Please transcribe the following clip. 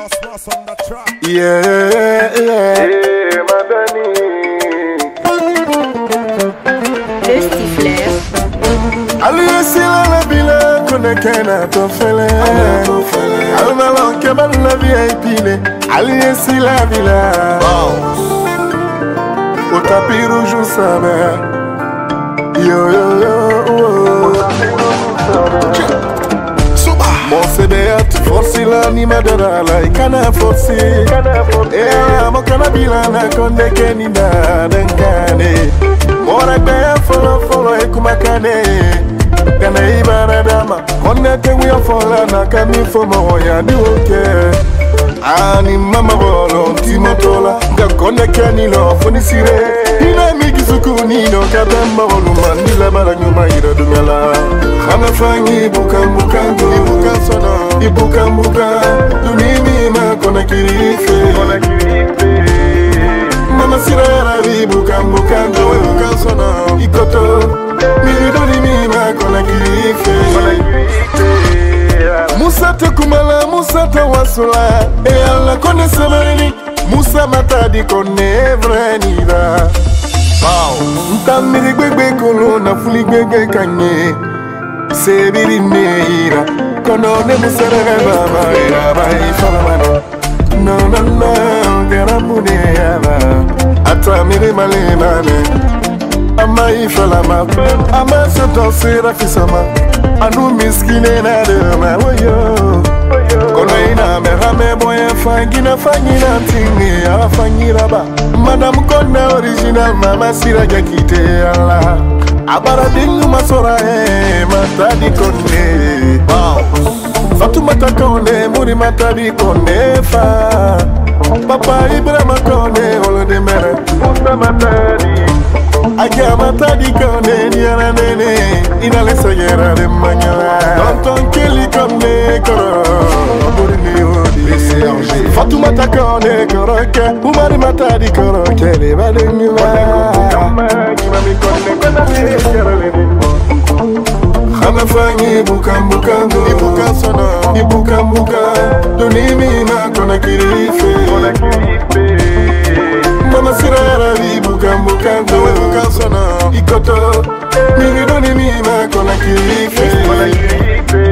Yeah, Madani. Le Stifler. Aliye la bila kone kena tofele. Alma manke ban la VIP ne. Aliye la bila. Au tapis rouge ou saber. Yo yo yo. Mon CDA tu forci l'animadora la ikana forci. Mon canabila na konde kenina denkane. Mora be follow ekumakane. Kana ibara dama konde tenguya fola na kami fomo ya diwoke. Ani mama bolo timotola nga konde kenilo fonisire. Ina mikizuku nino kabemba voluma nila bara nyuma ira dumela. Khana fangi bukambukango ibukambuka dunimi ma kona kirife mama sirara ibukambukango ibukasona ikoto midunimi ma kona kirife Musa tukumala Musa tawasula e alla kone semerini Musa matadi kone vrenida Ntamiri gbegbe kolo na fuli gbegbe kanye Sebiri neira kono ne musarara baba era bai falamano no garamune yaba atamire malemane amai falama ama soto sera fisama anu miskine na de mawoyo kono ina merame boye fangina tingi afangira ba madam kona original mama sira jakite Allah abara dingu masora matadi kone Fatu matakone muri matadi kone fa Papa Ibrahima kone holo de mere Musa matadi Agia matadi kone niana nene Inale sayera de manyola Tonton keli kone koro Muri ni hodi Fatu matakone koroke Umari matadi koroke Leva de nyula Kama kimami kone kona me Khana fangi bukambukango ibukambuka dunimi ma kona kirife mama sirara ibukambukango ibukasona ikoto miri dunimi ma kona kirife